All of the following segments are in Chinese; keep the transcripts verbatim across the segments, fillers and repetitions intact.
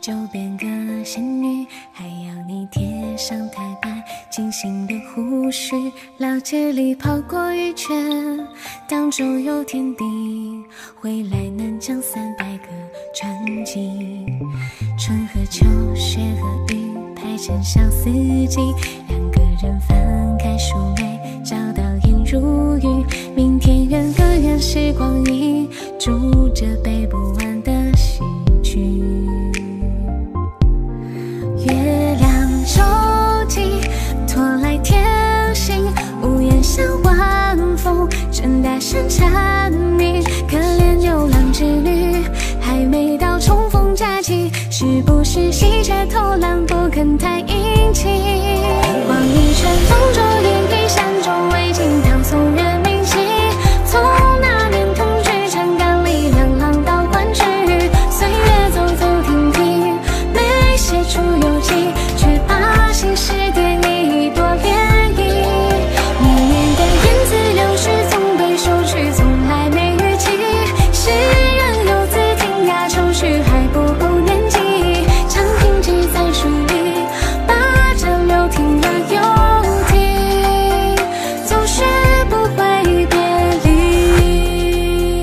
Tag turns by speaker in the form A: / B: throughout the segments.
A: 就变个仙女，还要你贴上太白精心的胡须，了解里跑过一圈，当中有天地，回来能讲三百个传奇。春和秋，雪和雨，排成小四季，两个人翻开书眉，找到颜如玉。明天圆个圆时光仪，住着背不完的喜剧。月亮周记，拖来天星，屋檐下晚风正大声蝉鸣。可怜牛郎织女，还没到重逢佳期，是不是喜鹊偷懒不肯太殷勤？望一圈风烛烟一山中未尽，唐宋月明夕。从那年同居长干里，两浪到欢聚，岁月走走停停，没写出游记，却把心事点一朵涟漪。年年的言字流逝，总被收去，从来没预期。诗人游子天涯，愁绪还不够年纪。长亭记在书里，把这流停了又停，总是不会别离。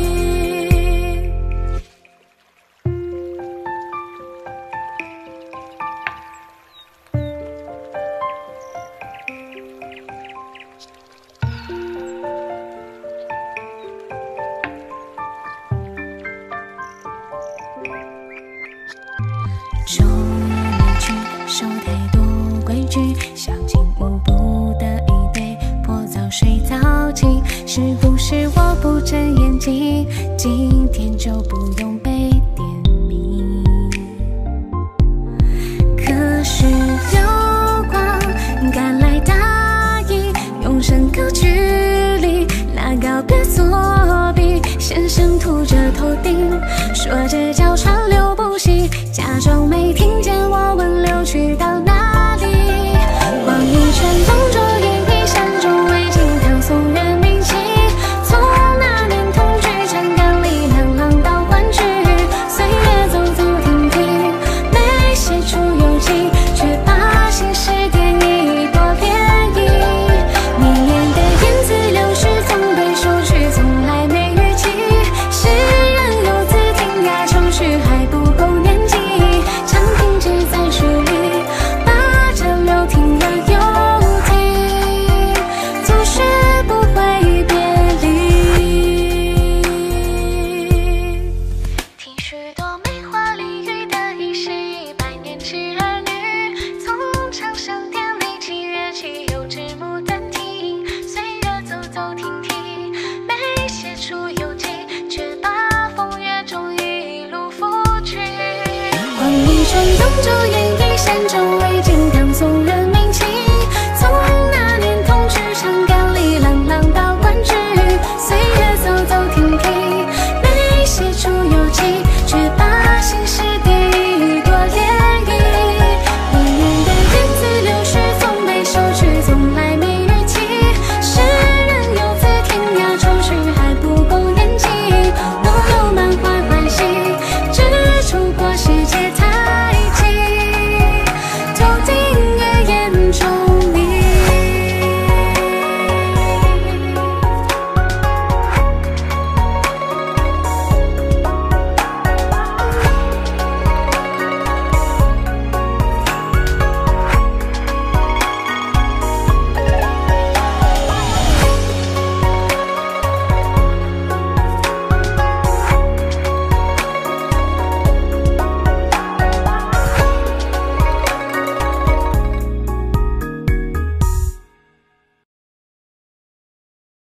A: 昼夜离去，守太多规矩，小径舞步的一对破灶水澡鸡。是不是我不睁眼睛，今天就不用被点名？可是流光赶来大意，永生歌曲里那告别作弊，先生秃着头顶，说着叫川流不息，假装没听见我问流去到哪里。望一圈风烛烟一山中未尽，唐宋月明夕。从那年同居长干里，两浪到欢聚，岁月走走停停，没写出游记，却把心事点一朵涟漪。年年的言字流逝，总被收去，从来没预期。诗人游子天涯，愁绪还不够年纪。长亭记在书里，把这流停了又停，总是不会别离。听许多梅花丽语的一世一百年期儿女，从长生殿里起乐器，又枝木断听，岁月走走停停，没写出游记，却把风月中一路拂去。望一圈东周烟一山中